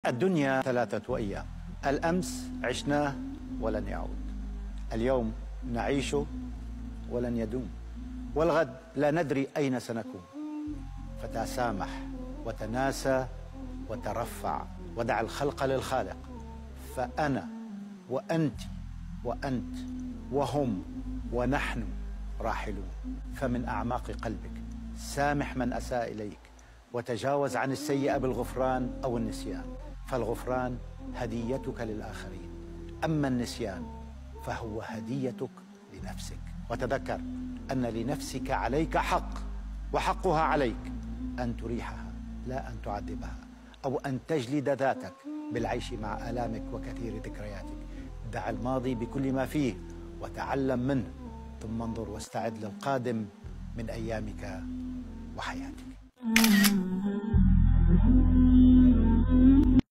الدنيا 3 أيام، الأمس عشناه ولن يعود، اليوم نعيشه ولن يدوم، والغد لا ندري أين سنكون. فتسامح وتناسى وترفع ودع الخلق للخالق. فأنا وأنت وأنت وهم ونحن راحلون. فمن أعماق قلبك سامح من أساء إليك، وتجاوز عن السيئة بالغفران أو النسيان، فالغفران هديتك للآخرين، أما النسيان فهو هديتك لنفسك. وتذكر أن لنفسك عليك حق، وحقها عليك أن تريحها لا أن تعذبها، أو أن تجلد ذاتك بالعيش مع آلامك وكثير ذكرياتك. دع الماضي بكل ما فيه وتعلم منه، ثم انظر واستعد للقادم من أيامك وحياتك.